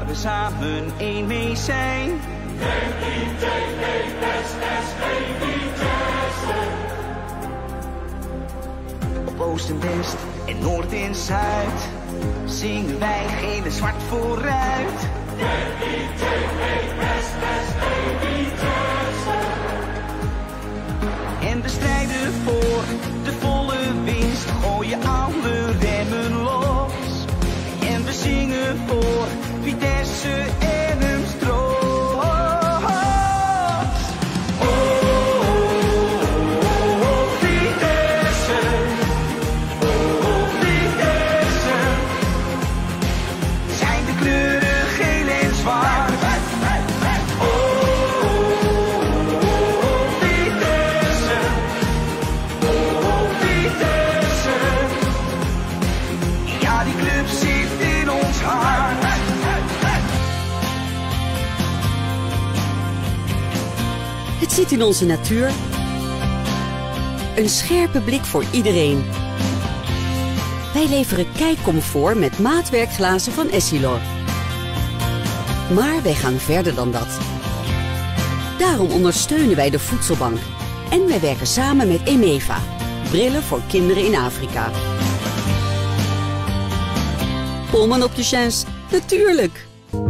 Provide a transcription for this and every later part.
we samen één mee zijn. Op oost en west en noord en zuid zingen wij geel en zwart vooruit. En we strijden voor de volle winst, gooien alle remmen los. En we zingen voor Vitesse en een stroom. Het zit in onze natuur. Een scherpe blik voor iedereen. Wij leveren kijkcomfort met maatwerkglazen van Essilor. Maar wij gaan verder dan dat. Daarom ondersteunen wij de voedselbank. En wij werken samen met Emeva. Brillen voor kinderen in Afrika. Polman op je chance, natuurlijk!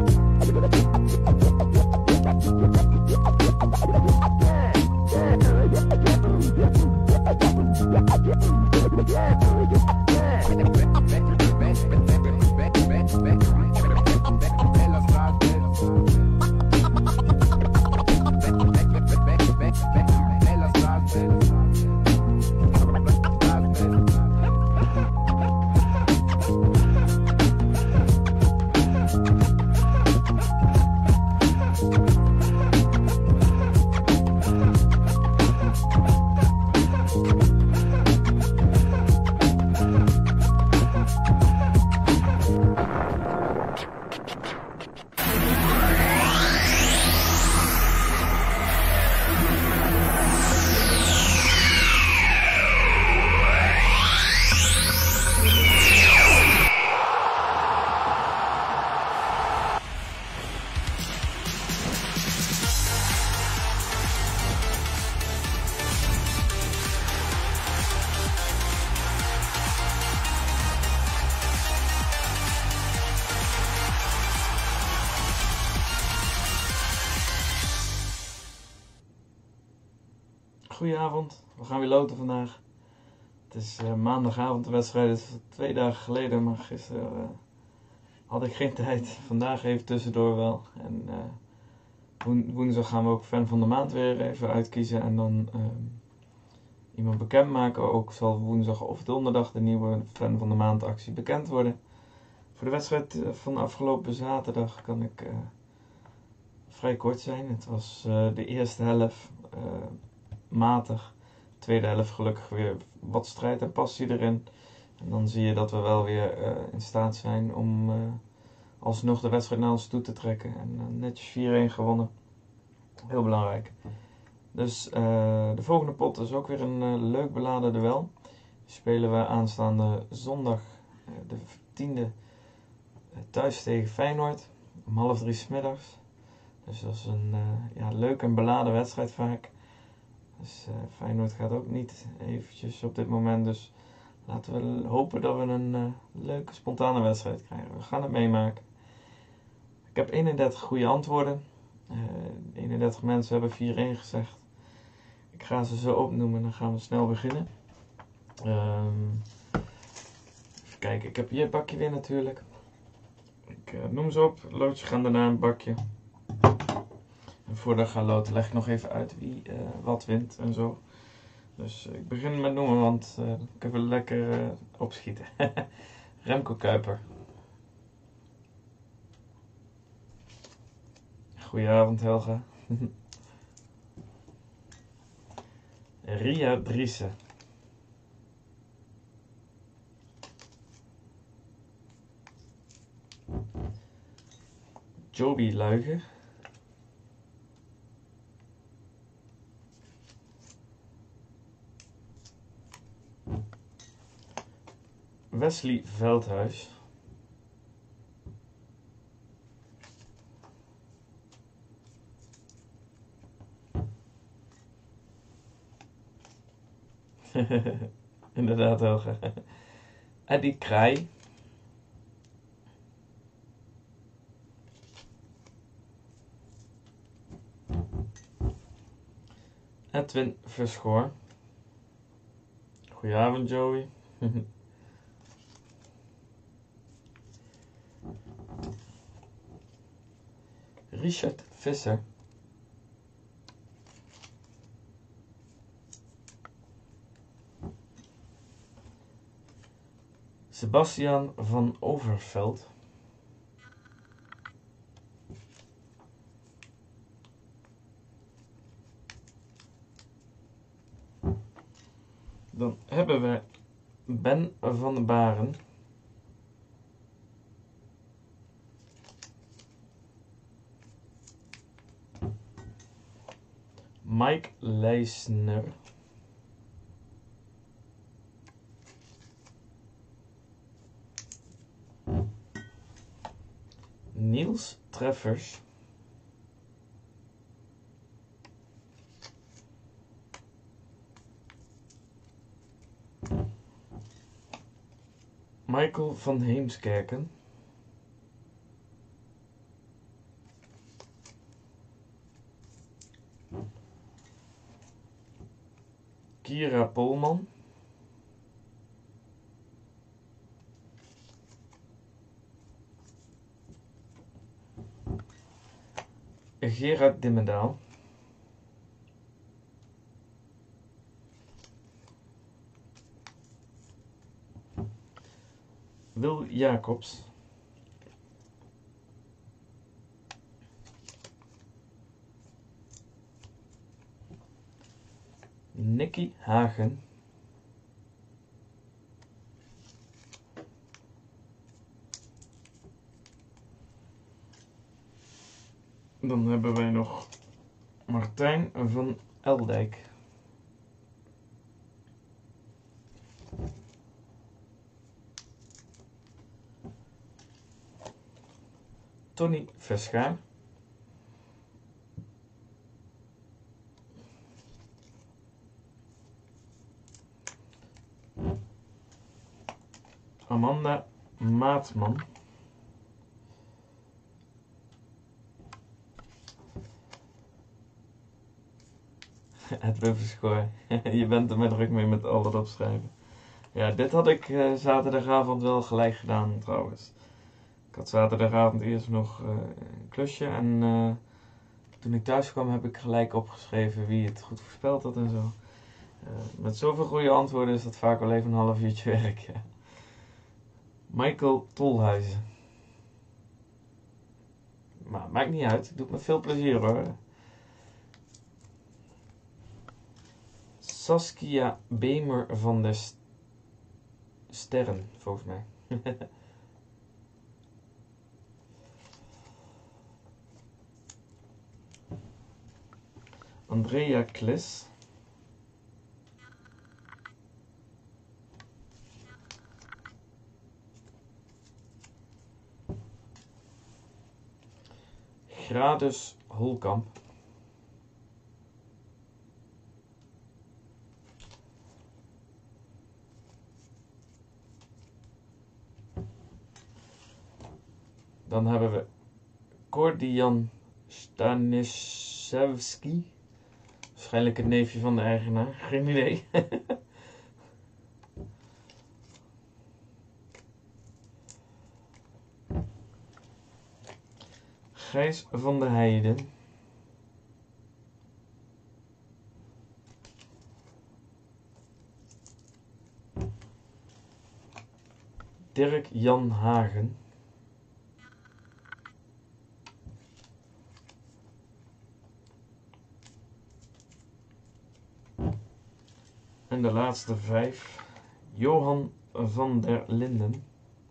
Goedenavond, we gaan weer loten vandaag. Het is maandagavond, de wedstrijd is 2 dagen geleden, maar gisteren had ik geen tijd. Vandaag even tussendoor wel. En woensdag gaan we ook fan van de maand weer even uitkiezen en dan iemand bekendmaken. Ook zal woensdag of donderdag de nieuwe fan van de maand actie bekend worden. Voor de wedstrijd van afgelopen zaterdag kan ik vrij kort zijn. Het was de eerste helft matig. De tweede helft gelukkig weer wat strijd en passie erin. En dan zie je dat we wel weer in staat zijn om alsnog de wedstrijd naar ons toe te trekken. En netjes 4-1 gewonnen. Heel belangrijk. Dus de volgende pot is ook weer een leuk beladen duel. Die spelen we aanstaande zondag de 10e thuis tegen Feyenoord. Om 2:30 's middags. Dus dat is een leuk en beladen wedstrijd vaak. Dus Feyenoord gaat ook niet eventjes op dit moment. Dus laten we hopen dat we een leuke spontane wedstrijd krijgen. We gaan het meemaken. Ik heb 31 goede antwoorden. 31 mensen hebben 4-1 gezegd. Ik ga ze zo opnoemen en dan gaan we snel beginnen. Even kijken, ik heb hier het bakje weer natuurlijk. Ik noem ze op. Loodjes gaan daarna in het bakje. En voordat ik ga loten leg ik nog even uit wie wat wint en zo. Dus ik begin met noemen, want ik heb er lekker opschieten. Remco Kuiper. Goedenavond Helga. Ria Driessen. Joby Luigen. Wesley Veldhuis. Inderdaad, Helga. Eddie Kraai. Edwin Verschoor. Goedenavond, Joey. Richard Visser. Sebastian van Overveld. Dan hebben we Ben van den Baren. Mike Leisner. Niels Treffers. Michael van Heemskerken. Kira Polman. Gerard Dimmendaal. Wil Jacobs. Nicky Hagen. Dan hebben wij nog Martijn van Eldijk. Tony Verschaar. Amanda Maatman. Edwin Verschoor. Je bent er maar druk mee met al dat opschrijven. Ja, dit had ik zaterdagavond wel gelijk gedaan trouwens. Ik had zaterdagavond eerst nog een klusje en toen ik thuis kwam heb ik gelijk opgeschreven wie het goed voorspeld had en zo. Met zoveel goede antwoorden is dat vaak wel even een half uurtje werk. Ja. Michael Tolhuizen. Maar maakt niet uit, het doet me veel plezier hoor. Saskia Bemer van der Sterren, volgens mij. Andrea Kles. Gradus Holkamp. Dan hebben we Kordian Staniszewski. Waarschijnlijk het neefje van de eigenaar. Geen idee. Gijs van der Heijden. Dirk Jan Hagen. En de laatste 5. Johan van der Linden.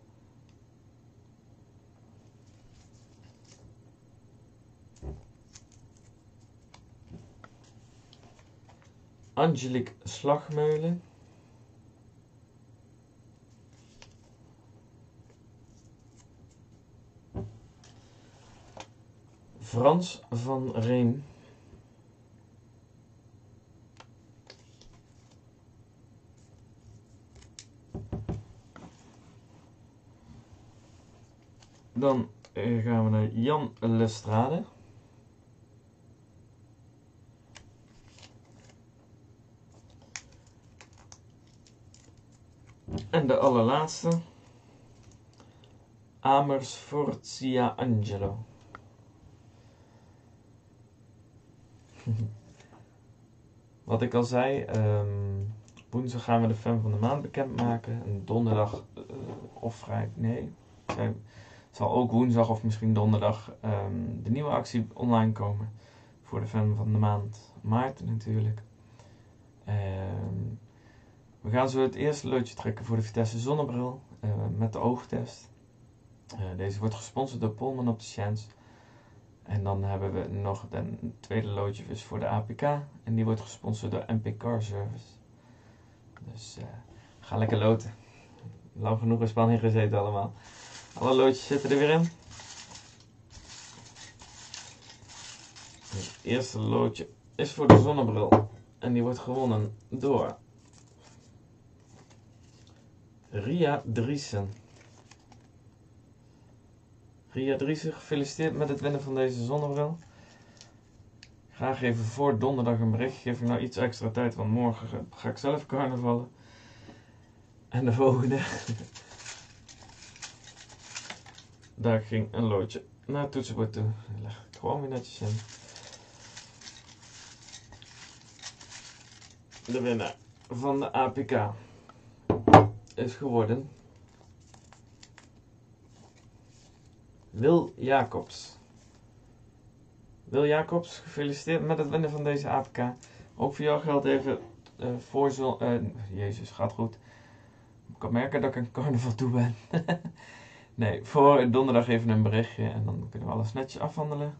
Angelique Slagmeulen. Frans van Reem. Dan gaan we naar Jan Lestrade. En de allerlaatste. Amersfortia Angelo. Wat ik al zei, woensdag gaan we de fan van de maand bekendmaken. En donderdag of vrijdag, nee. Het zal ook woensdag of misschien donderdag de nieuwe actie online komen. Voor de fan van de maand. Maarten natuurlijk. We gaan zo het eerste loodje trekken voor de Vitesse zonnebril. Met de oogtest. Deze wordt gesponsord door Polman Opticians. En dan hebben we nog een tweede loodje dus voor de APK. En die wordt gesponsord door MP Car Service. Dus ga lekker loten. Lang genoeg in spanning gezeten allemaal. Alle loodjes zitten er weer in. Het eerste loodje is voor de zonnebril. En die wordt gewonnen door Ria Driessen. Ria Driessen, gefeliciteerd met het winnen van deze zonnebril. Graag even voor donderdag een berichtje. Geef ik nou iets extra tijd, want morgen ga ik zelf carnavallen. En de volgende. Daar ging een loodje naar het toetsenbord toe. Die leg ik gewoon weer netjes in. De winnaar van de APK is geworden Wil Jacobs. Wil Jacobs, gefeliciteerd met het winnen van deze APK. Ook voor jou geldt even Jezus, gaat goed. Ik kan merken dat ik een carnaval toe ben. Nee, voor donderdag even een berichtje en dan kunnen we alles netjes afhandelen.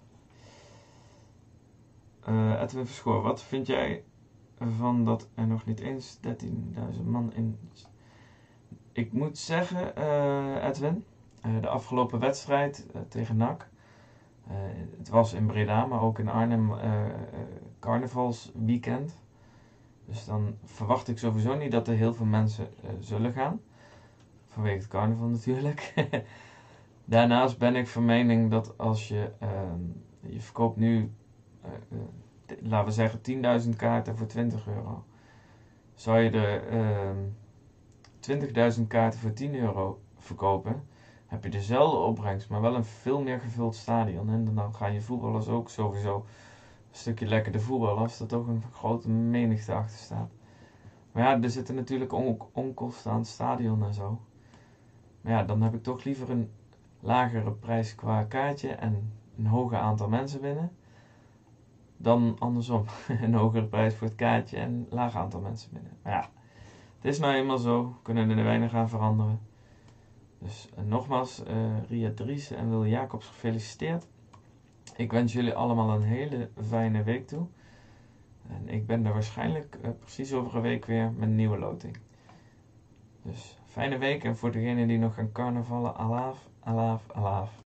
Edwin Verschoor, wat vind jij van dat er nog niet eens 13.000 man in... Ik moet zeggen, Edwin, de afgelopen wedstrijd tegen NAC, het was in Breda, maar ook in Arnhem carnavalsweekend. Dus dan verwacht ik sowieso niet dat er heel veel mensen zullen gaan. Vanwege het carnaval natuurlijk. Daarnaast ben ik van mening dat als je verkoopt nu, laten we zeggen 10.000 kaarten voor €20. Zou je er 20.000 kaarten voor €10 verkopen, heb je dezelfde opbrengst, maar wel een veel meer gevuld stadion. En dan gaan je voetballers ook sowieso een stukje lekkerder voetballen als er toch een grote menigte achter staat. Maar ja, er zitten natuurlijk ook onkosten aan het stadion en zo. Maar ja, dan heb ik toch liever een lagere prijs qua kaartje en een hoger aantal mensen binnen. Dan andersom, een hogere prijs voor het kaartje en een laag aantal mensen binnen. Maar ja, het is nou eenmaal zo, we kunnen er weinig aan veranderen. Dus nogmaals, Ria Driessen en Wil Jacobs, gefeliciteerd. Ik wens jullie allemaal een hele fijne week toe. En ik ben er waarschijnlijk precies over een week weer met een nieuwe loting. Dus fijne week en voor degenen die nog gaan carnavallen, alaaf, alaaf, alaaf.